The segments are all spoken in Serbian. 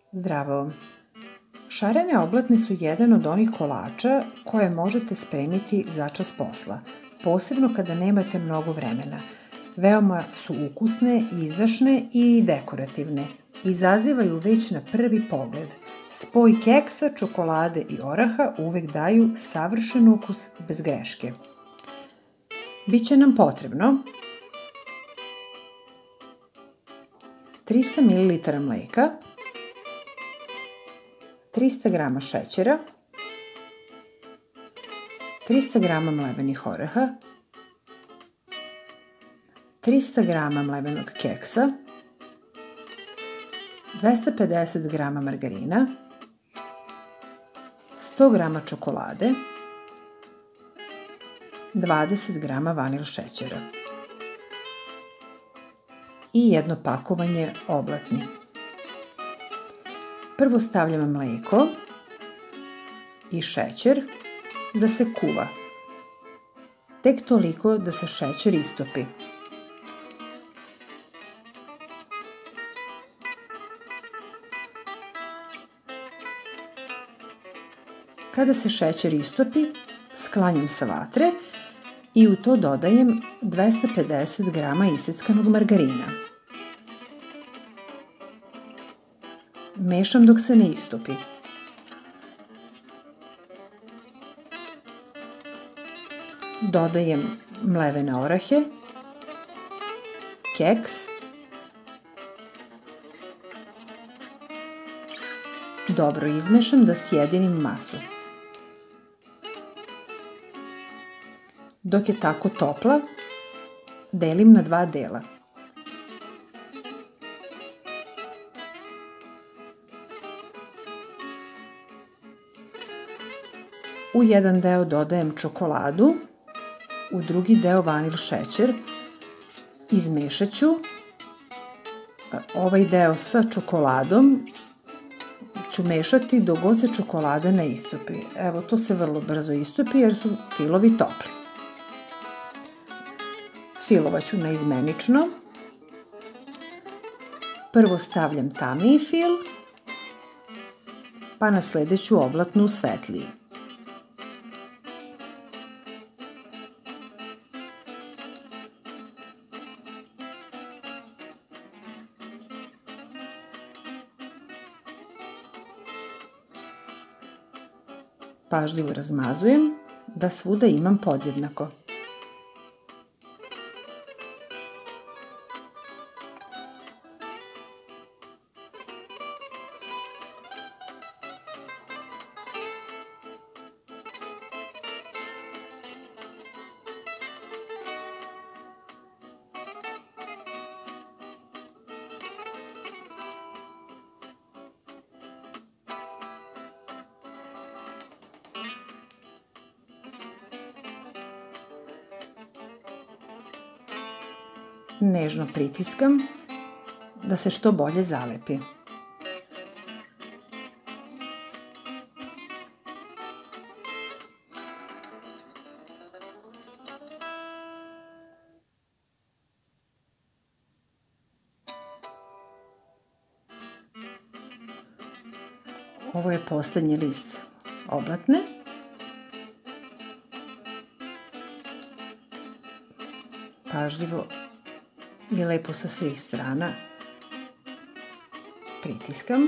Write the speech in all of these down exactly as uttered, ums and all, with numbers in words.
Zdravo! Šarene oblatne su jedan od onih kolača koje možete spremiti začas posla, posebno kada nemate mnogo vremena. Veoma su ukusne, izdašne i dekorativne. Izazivaju već na prvi pogled. Spoj keksa, čokolade i oraha uvek daju savršen ukus bez greške. Biće nam potrebno trista mililitara mleka, trista grama šećera, trista grama mlevenih oraha, trista grama mlevenog keksa, dvesta pedeset grama margarina, sto grama čokolade, dvadeset grama vanil šećera i jedno pakovanje oblatni. Prvo stavljam mleko i šećer da se kuva, tek toliko da se šećer istopi. Kada se šećer istopi, sklanjam sa vatre i u to dodajem dvesta pedeset grama iseckanog margarina. Mešam dok se ne istopi. Dodajem mlevene orahe, keks, dobro izmešam da sjedinim masu. Dok je tako topla, delim na dva dela. U jedan deo dodajem čokoladu, u drugi deo vanil šećer. Izmešat ću ovaj deo sa čokoladom, ću mešati dok god se čokolada ne istopi. Evo, to se vrlo brzo istopi jer su filovi topli. Filovaću naizmenično. Prvo stavljam tamniji fil, pa na sledeću oblatnu svetliji. Pažljivo razmazujem da svuda imam podjednako. Nežno pritiskam da se što bolje zalepi. Ovo je poslednji list oblatne. Pažljivo i lepo sa svih strana pritiskam.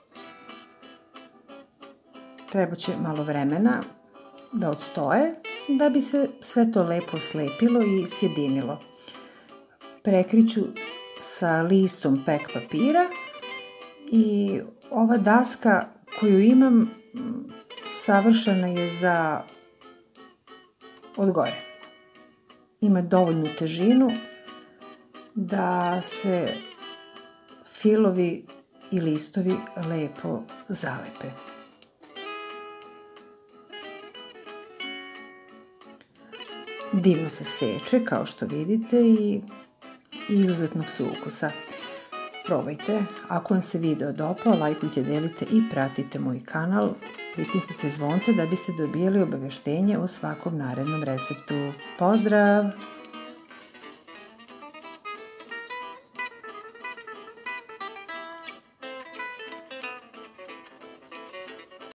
Treba će malo vremena da odstoje da bi se sve to lepo slepilo i sjedinilo. Prekriću sa listom pek papira i ova daska koju imam savršena je za od gore. Ima dovoljnu težinu da se filovi i listovi lepo zalepe. Divno se seče, kao što vidite, i izuzetnog su ukusa. Probajte. Ako vam se video dopao, lajkujte, delite i pratite moj kanal. Pritisnite zvonce da biste dobijali obaveštenje o svakom narednom receptu. Pozdrav!